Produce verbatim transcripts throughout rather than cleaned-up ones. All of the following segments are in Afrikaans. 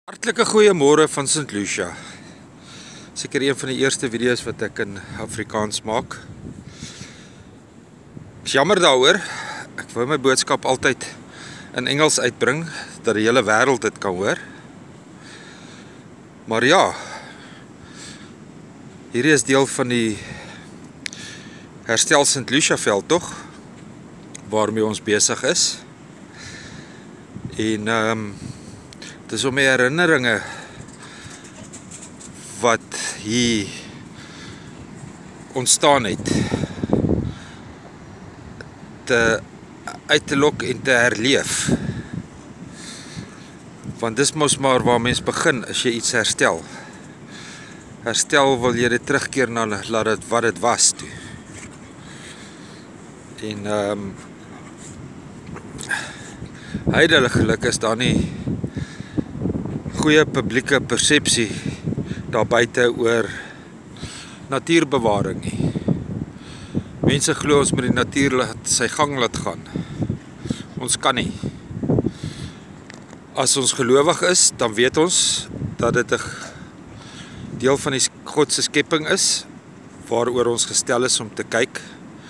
Hartlike goeiemôre van Saint Lucia. Seker een van die eerste video's wat ek in Afrikaans maak. Is jammer daaroor. Ek wou my boodskap altyd in Engels uitbring dat die hele wêreld dit kan hoor. Maar ja, hierdie is deel van die Herstel Saint Lucia veldtog waarmee ons besig is. En ehm um, dit is om my herinneringe wat hier ontstaan het te uit te lok en te herleef. Want dis mos maar waar mens begin as jy iets herstel. Herstel wil jy dit terugkeer na laat dit wat dit was toe. En ehm um, huidige is daar nie goeie publieke persepsie daar buite oor natuurbewaring nie. Mense glo ons moet die natuur laat sy gang laat gaan. Ons kan nie. As ons gelowig is, dan weet ons dat dit 'n deel van die God se skepping is waaroor ons gestel is om te kyk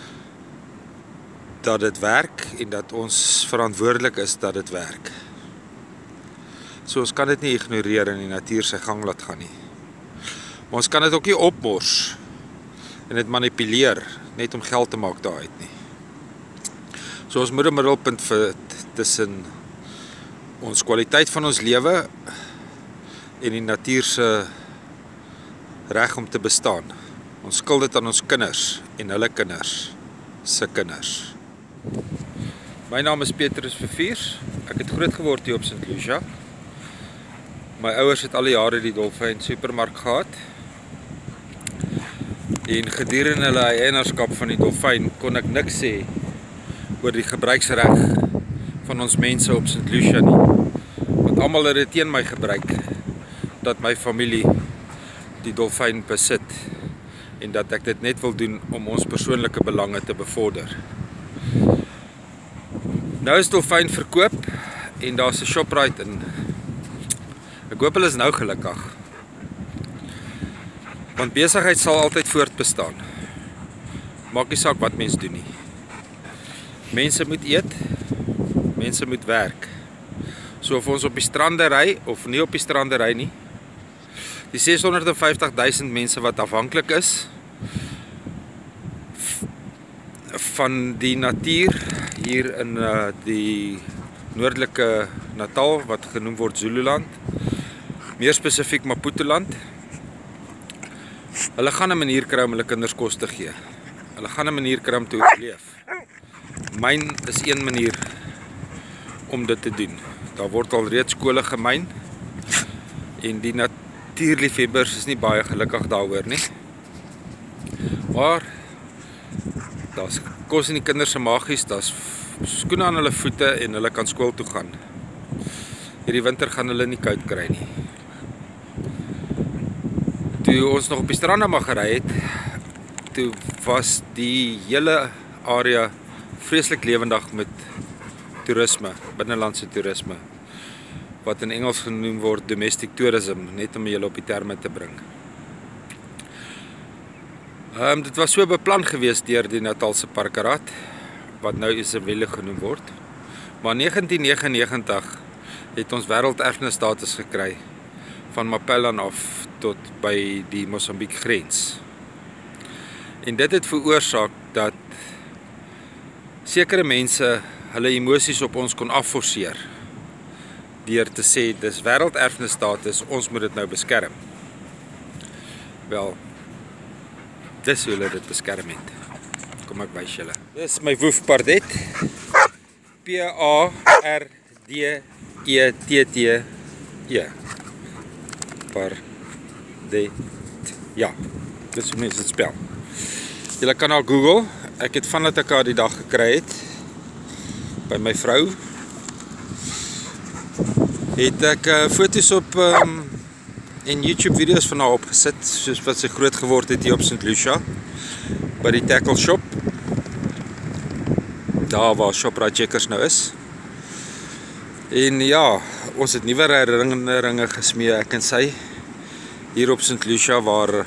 dat dit werk en dat ons verantwoordelik is dat dit werk. So ons kan dit nie ignoreer en die natuur sy gang laat gaan nie. Maar ons kan dit ook nie opmors en dit manipuleer net om geld te maak daaruit nie. So ons moet 'n middelpunt vind tussen ons kwaliteit van ons lewe en die natuur se reg om te bestaan. Ons skuld dit aan ons kinders en hulle kinders se kinders. My naam is Petrus Verviers. Ek het groot geword hier op Saint Lucia. My ouers het al die jare die Dolfyn supermark gehad. En gedurende hulle eienaarskap van die Dolfyn kon ek niks sê oor die gebruiksreg van ons mense op Saint Lucia nie. Want almal het dit teen my gebruik dat my familie die Dolfyn besit en dat ek dit net wil doen om ons persoonlike belange te bevorder. Nou is Dolfyn verkoop en daar's 'n Shoprite in. Ek hoop hulle is nou gelukkig. Want besigheid sal altyd voortbestaan. Maak nie saak wat mens doen nie. Mense moet eet, mense moet werk. So of ons op die strande ry of nie op die strande ry nie. Die ses honderd en vyftig duisend mense wat afhanklik is van die natuur hier in uh, die noordelike Natal wat genoem word Zululand. Meer spesifiek Maputoland. Hulle gaan 'n manier kry om hulle kinders kos te gee. Hulle gaan 'n manier kry om te oorleef. Myn is een manier om dit te doen. Daar word al reeds skole gemyn en die natuurliefhebbers is nie baie gelukkig daaroor nie. Maar daar's kos in die kinders se maagies, daar's skoene aan hulle voete en hulle kan skool toe gaan. Hierdie winter gaan hulle nie koud kry nie. Toe ons nog op die strande mag gery het, toe was die hele area vreeslik lewendig met toerisme, binnelandse toerisme, wat in Engels genoem word domestic tourism, net om julle op die terme te bring. Um, dit was so beplan gewees deur die Natalse Parkeraad, wat nou Isabelle genoem word. Maar negentien negenennegentig het ons wêrelderfenisstatus gekry van Maputoland af tot by die Mosambiek grens. En dit het veroorsaak dat sekere mense hulle emosies op ons kon afforceer deur te sê dis wêrelderfenisstatus, ons moet dit nou beskerm. Wel, dis hoe hulle dit beskerm het. Kom ek wys julle. Dis my woefpardet. P A R D E T T E. Pardet. Ja, dis hoe mense dit spel. Julle kan al Google. Ek het vandat ek haar die dag gekry het by my vrou, het ek uh, foto's op um, en YouTube video's van haar opgesit, soos wat sy groot geword het hier op Saint Lucia by die tackle shop. Daar waar Shoprite Checkers nou is. En ja, ons het nuwe herinneringe gesmee, ek en sy, hier op Saint Lucia, waar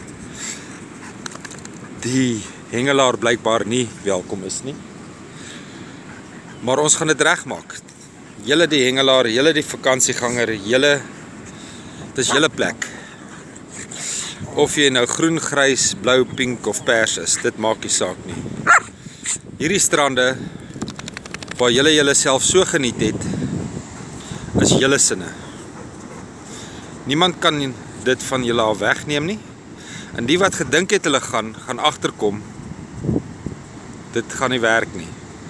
die hengelaar blykbaar nie welkom is nie. Maar ons gaan dit regmaak. Julle die hengelaar, julle die vakansieganger, julle, dit is julle plek. Of jy nou groen, grys, blou, pink of pers is, dit maak nie saak nie. Hierdie strande, waar julle julle self so geniet het, is julle sinne. Niemand kan dit van julle al wegneem nie. En die wat gedink het hulle gaan, gaan agterkom, dit gaan nie werk nie.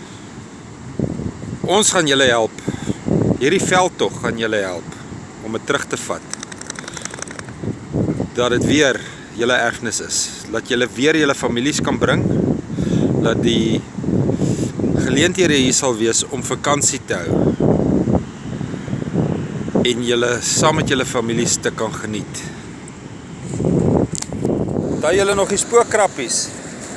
Ons gaan julle help. Hierdie veldtog gaan julle help om dit terug te vat. Dat dit weer julle erfenis is. Dat julle weer julle families kan bring. Dat die geleenthede hier sal wees om vakansie te hou. En julle saam met julle families te kan geniet. Daar julle nog die spookkrappies.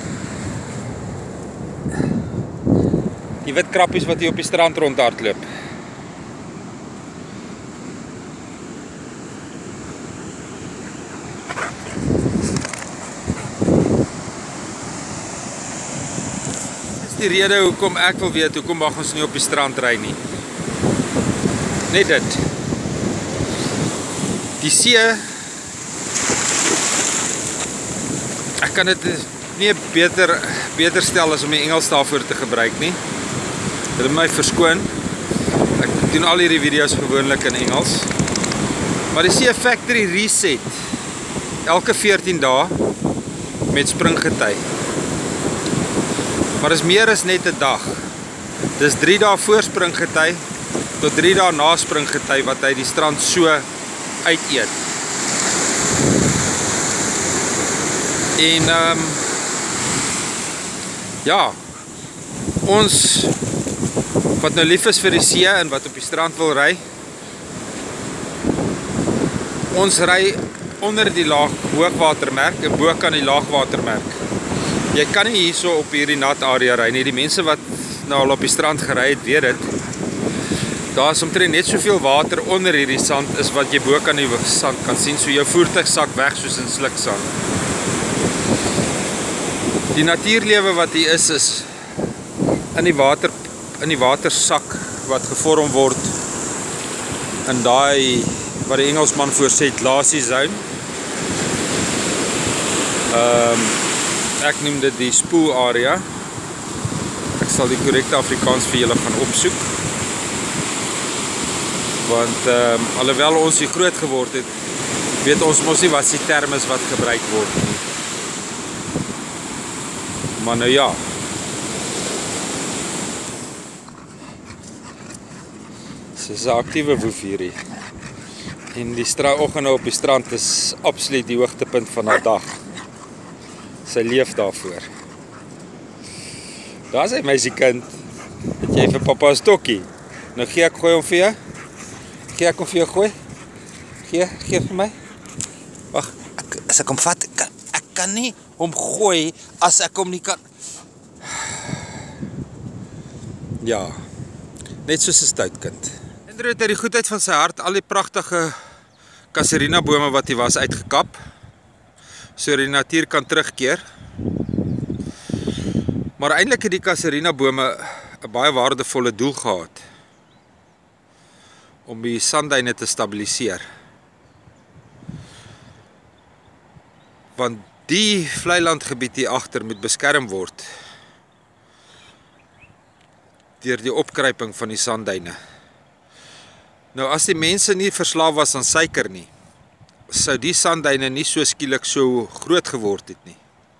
Die wit krappies wat hier op die strand rondhardloop. Dis die rede hoekom ek wil weet, hoekom mag ons nie op die strand ry nie. Net dit. Die see, ek kan dit nie beter, beter stel as om die Engels daarvoor te gebruik nie. Dit is my verskoon. Ek doen al hierdie video's gewoonlik in Engels. Maar die See Factory reset elke veertien dae met springgety. Maar is meer as net 'n dag. Dis drie dae voor springgety tot drie dae na springgety wat hy die strand so uiteet. En um, ja, ons wat nou lief is vir die see en wat op die strand wil ry, ons ry onder die laag hoogwatermerk en bo kan die laagwatermerk. Jy kan nie hierso op hierdie nat area ry nie. Die mense wat nou al op die strand gery het, weet dit. Daar is omtrent net soveel water onder hierdie sand is wat jy bo kan die sand kan sien, so jou voertuig sak weg soos in sliksand. Die natuurlewe wat hier is, is in die water, in die watersak wat gevorm word in daai wat die Engelsman voorsê glassy zone. Um, ek noem dit die spoel area. Ek sal die korrekte Afrikaans vir julle gaan opsoek. Want um, alhoewel ons hier groot geword het, weet ons mos nie wat die term is wat gebruik word nie. Maar nou ja. Dit is 'n aktiewe woef hierdie. En die oggende op die strand is absoluut die hoogtepunt van haar dag. Sy leef daarvoor. Daar is hy meisiekind. Het jy vir papa 'n stokkie? Nou gee ek gooi hom vir jou. Gee ek hom vir jou gooi? Gee, gee vir my. Wag, ek, as ek hom vat, ek kan, ek kan nie hom gooi as ek hom nie kan. Ja, net soos 'n stout kind. Andrew het uit die goedheid van sy hart al die pragtige Casuarina bome wat hy was uitgekap, so die natuur kan terugkeer. Maar eintlik het die Casuarina bome 'n baie waardevolle doel gehad om die sandduine te stabiliseer. Want die vlei landgebied hier agter moet beskerm word deur die opkruiping van die sandduine. Nou as die mense nie verslaaf was aan suiker nie, sou die sandduine nie so skielik so groot geword het nie.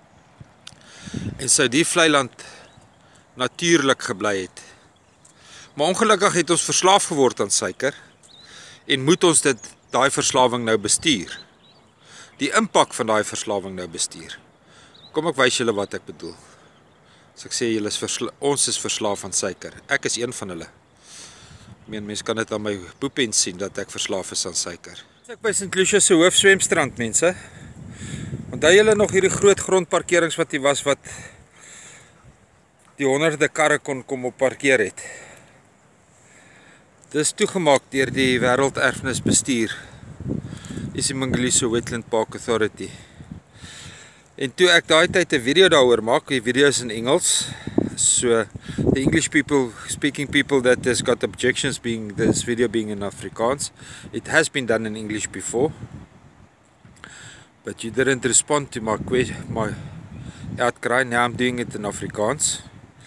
En sou die vlei land natuurlik gebly het. Maar ongelukkig het ons verslaaf geword aan suiker en moet ons dit daai verslawing nou bestuur. Die impak van daai verslawing nou bestuur. Kom ek wys julle wat ek bedoel. As ek sê julle is versla ons is verslaaf aan suiker. Ek is een van hulle. Ek meen mense kan dit aan my boepens sien dat ek verslaaf is aan suiker. Ek by Saint Lucia se hoofswemstrand, mense. Onthou julle nog hierdie groot grondparkerings wat hier was wat die honderde karre kon kom op parkeer het. Dis toegemaak deur die Wêrelderfenisbestuur, Isimangaliso Wetland Park Authority. En toe ek daai tyd 'n video daaroor maak, die video is in Engels. So the English people, speaking people that has got objections being this video being in Afrikaans. It has been done in English before, but you didn't respond to my question, my outcry. Now I'm doing it in Afrikaans.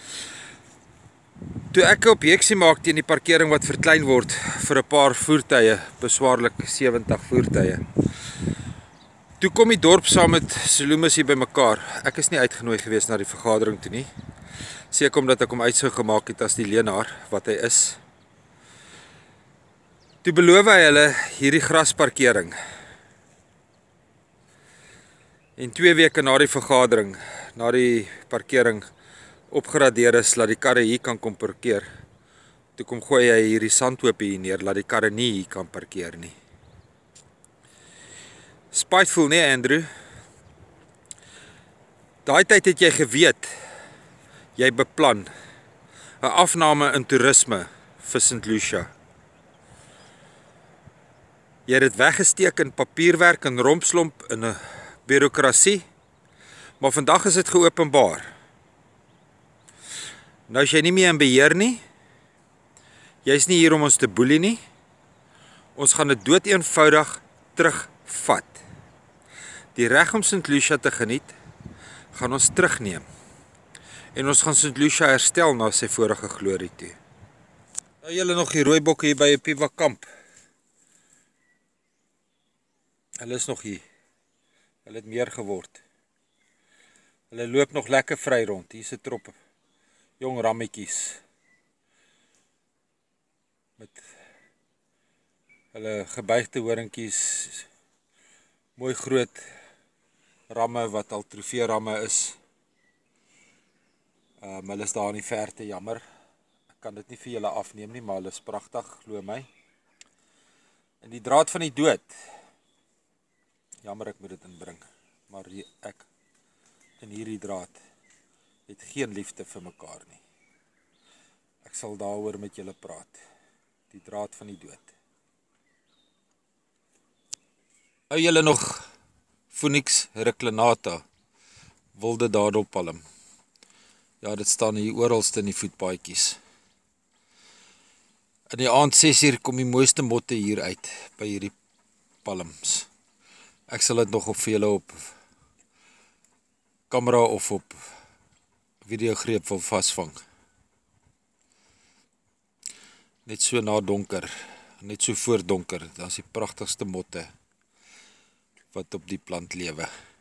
Toe ek 'n objeksie maak teen die parkering wat verklein word vir 'n paar voertuie, beswaarlik sewentig voertuie. Toe kom die dorp saam met Selumis hier bymekaar. Ek is nie uitgenooi gewees na die vergadering toe nie. Seker omdat ek hom uitsou gemaak het as die leenaar wat hy is. Toe beloof hy hulle hierdie grasparkering. En twee weke na die vergadering, na die parkering opgradeer is, laat die karre hier kan kom parkeer. Toe kom gooi hy hierdie sandhoopie hier neer, laat die karre nie hier kan parkeer nie. Spiteful, nee Andrew? Daai tyd het jy geweet, jy beplan 'n afname in toerisme vir Saint Lucia. Jy het dit weggesteek in papierwerk en rompslomp in 'n bureaukrasie, maar vandag is dit geopenbaar. Nou is jy nie meer in beheer nie. Jy is nie hier om ons te boelie nie. Ons gaan dit dood eenvoudig terugvat. Die reg om Saint Lucia te geniet, gaan ons terugneem. En ons gaan Saint Lucia herstel na sy vorige glorie toe. Nou julle nog die rooibokke hier by Piva Kamp. Hulle is nog hier. Hulle het meer geword. Hulle loop nog lekker vry rond. Hier is 'n trop jong rammetjies met hulle gebuigde horingkies, mooi groot ramme wat al trofee ramme is. Um, hulle is daar in die verte, jammer. Ek kan dit nie vir julle afneem nie, maar hulle is pragtig, glo my. En die draad van die dood. Jammer ek moet dit inbring, maar ek in hierdie draad het geen liefde vir mekaar nie. Ek sal daaroor met julle praat. Die draad van die dood. Hou julle nog Phoenix reclinata, wilde dadelpalm. Ja, dit staan hier oralste in die voetpaadjies. In die aand ses uur kom die mooiste motte hier uit by hierdie palms. Ek sal dit nog op vir julle op kamera of op videogreep wil vasvang. Net so na donker, net so voor donker, dan is die pragtigste motte wat op die plant lewe.